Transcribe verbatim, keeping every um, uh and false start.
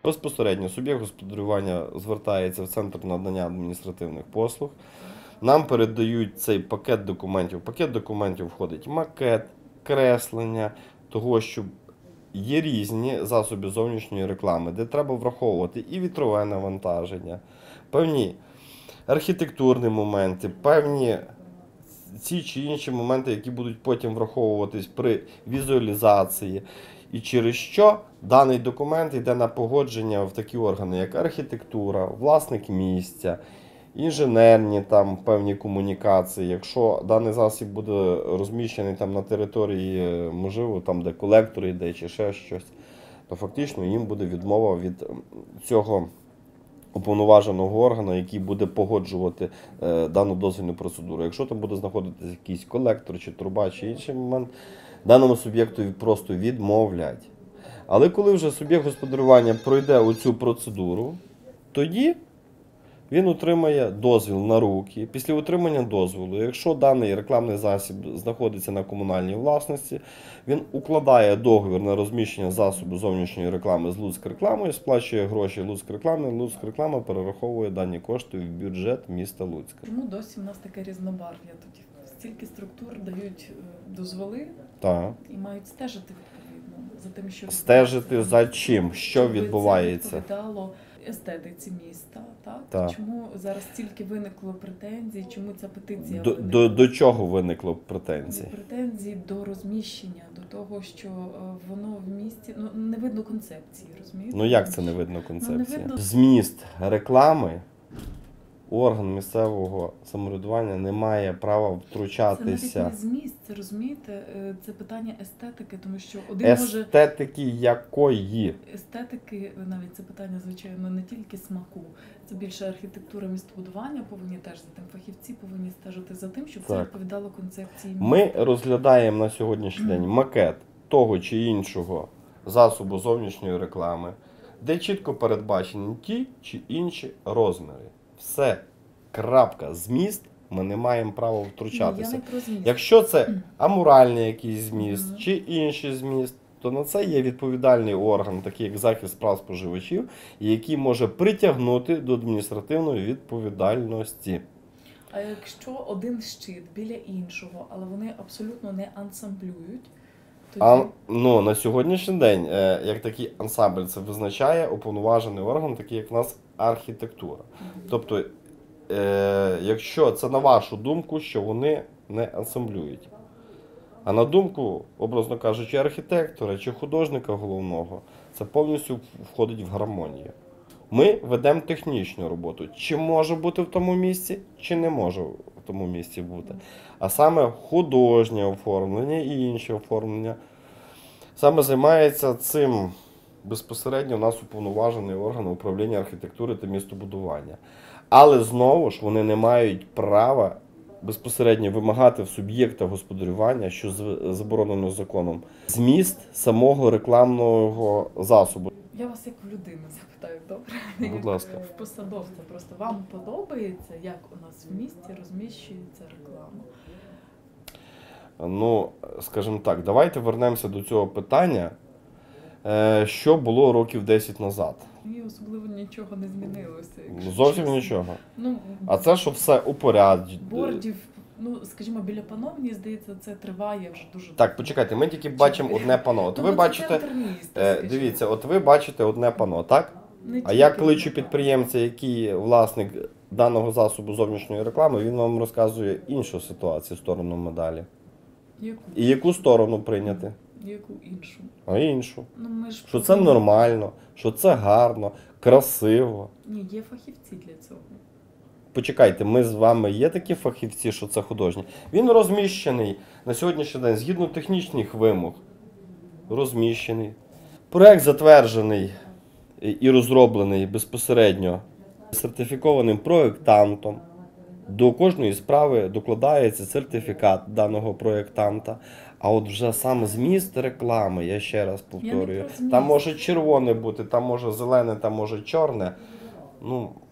Безпосередньо суб'єкт господарювання звертається в Центр надання адміністративних послуг. Нам передають цей пакет документів. В пакет документів входить макет, креслення того, що є різні засоби зовнішньої реклами, де треба враховувати і вітрове навантаження, певні архітектурні моменти, певні ці чи інші моменти, які будуть потім враховуватись при візуалізації. І через що даний документ йде на погодження в такі органи, як архітектура, власник місця, інженерні там певні комунікації. Якщо даний засіб буде розміщений там на території, можливо, там де колектор йде чи ще щось, то фактично їм буде відмова від цього уповноваженого органу, який буде погоджувати е, дану дозвільну процедуру. Якщо там буде знаходитися якийсь колектор чи труба чи інший момент, даному суб'єкту просто відмовлять. Але коли вже суб'єкт господарювання пройде оцю процедуру, тоді він отримає дозвіл на руки. Після отримання дозволу, якщо даний рекламний засіб знаходиться на комунальній власності, він укладає договір на розміщення засобу зовнішньої реклами з Луцькраекламою, сплачує гроші Луцькраеклами, Луцькраеклама перераховує дані кошти в бюджет міста Луцька. Чому досі в нас таке різнобарв'я? Тоді стільки структур дають дозволи Так. і мають стежити відповідно за тим, що Стежити за чим, що щоб відбувається. Це відповідало естетиці міста, так? Так. Чому зараз стільки виникло претензій, чому ця петиція До, виникла? до, до чого виникло претензії? Претензії до розміщення, до того, що е, воно в місті, ну, не видно концепції, розумієте? Ну як це не видно концепції? Ну, не видно. Зміст реклами орган місцевого самоврядування не має права Це втручатися. навіть не зміст, це, розумієте, е, це питання естетики, тому що один може... Естетики якої? Естетики, навіть це питання, звичайно, не тільки смаку, це більше архітектура містобудування, повинні теж за тим фахівці повинні стежити за тим, щоб це Так. відповідало концепції міста. Ми розглядаємо на сьогоднішній день макет того чи іншого засобу зовнішньої реклами, де чітко передбачені ті чи інші розміри. Все. Крапка. Зміст ми не маємо права Ні, я втручатися. не про зміст. Якщо це аморальний якийсь зміст Мгм. чи інший зміст, то на це є відповідальний орган, такий як захист прав споживачів, який може притягнути до адміністративної відповідальності. А якщо один щит біля іншого, але вони абсолютно не ансамблюють, тоді... А ну, на сьогоднішній день, е, як такий ансамбль, це визначає уповноважений орган, такий як в нас архітектура. Мгм. Тобто, е, якщо це на вашу думку, що вони не ансамблюють. А на думку, образно кажучи, архітектора чи художника головного, це повністю входить в гармонію. Ми ведемо технічну роботу. Чи може бути в тому місці, чи не може в тому місці бути. А саме художнє оформлення і інше оформлення. Саме займається цим безпосередньо у нас уповноважений орган управління архітектури та містобудування. Але знову ж вони не мають права безпосередньо вимагати в суб'єкта господарювання, що заборонено законом, зміст самого рекламного засобу. Я вас як в людину запитаю, добре? Будь Як ласка. в посадовця. Просто вам подобається, як у нас в місті розміщується реклама? Ну, скажімо так, давайте вернемося до цього питання, е, що було років десять назад. Ні, особливо нічого не змінилося. якщо Зовсім чесно. нічого. Ну, А це, що все упоряджено. бордів, ну, скажімо, біля панов, мені здається, це триває вже дуже Так, почекайте, ми тільки бачимо одне пано. От Ну, ви це бачите, центр міста, е, скажімо. дивіться, от ви бачите одне пано, так? Не А я тільки кличу одне. підприємця, який власник даного засобу зовнішньої реклами, він вам розказує іншу ситуацію, сторону медалі. Яку? І яку сторону прийняти? Яку іншу? А іншу. Ну, ми ж Що це нормально, що це гарно, красиво. Ні, є фахівці для цього. Почекайте, ми з вами є такі фахівці, що це художні. Він розміщений на сьогоднішній день згідно технічних вимог. Розміщений. Проект затверджений і розроблений безпосередньо сертифікованим проєктантом. До кожної справи докладається сертифікат даного проєктанта. А от вже сам зміст реклами, я ще раз повторюю, про зміст. там може червоне бути, там може зелене, там може чорне. Ну,